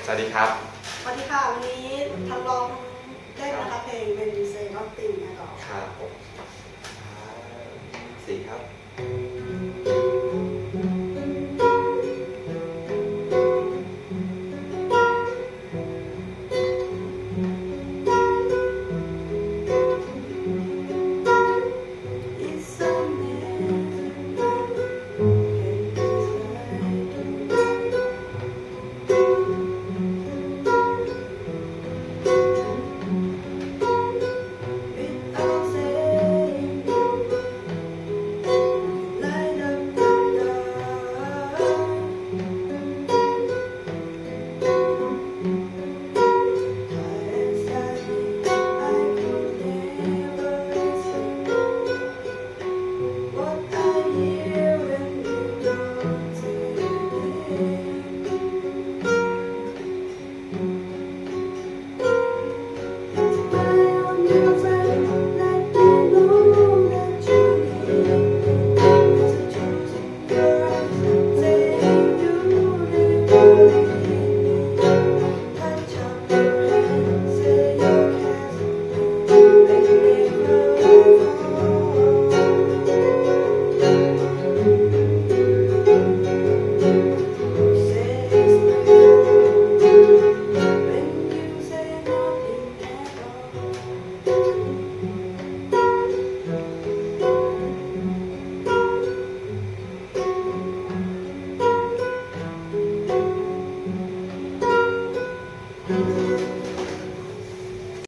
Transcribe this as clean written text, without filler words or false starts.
วัสดีครับสวัสดีค่ะวันนี้ทันลองเล่นนะคะเพลงเป็นเซนอตติงนะครับครับผม4ครับ